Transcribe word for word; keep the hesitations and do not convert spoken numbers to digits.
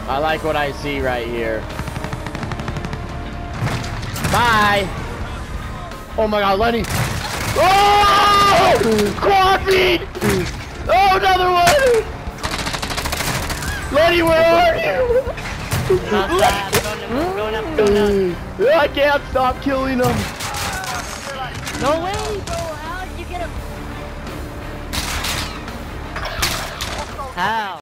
I like what I see right here. Bye. Oh my God, Lenny. Oh! Quad feed! Oh, another one! Lenny, where are you? I can't stop killing them. No way, bro. How did you get him? How?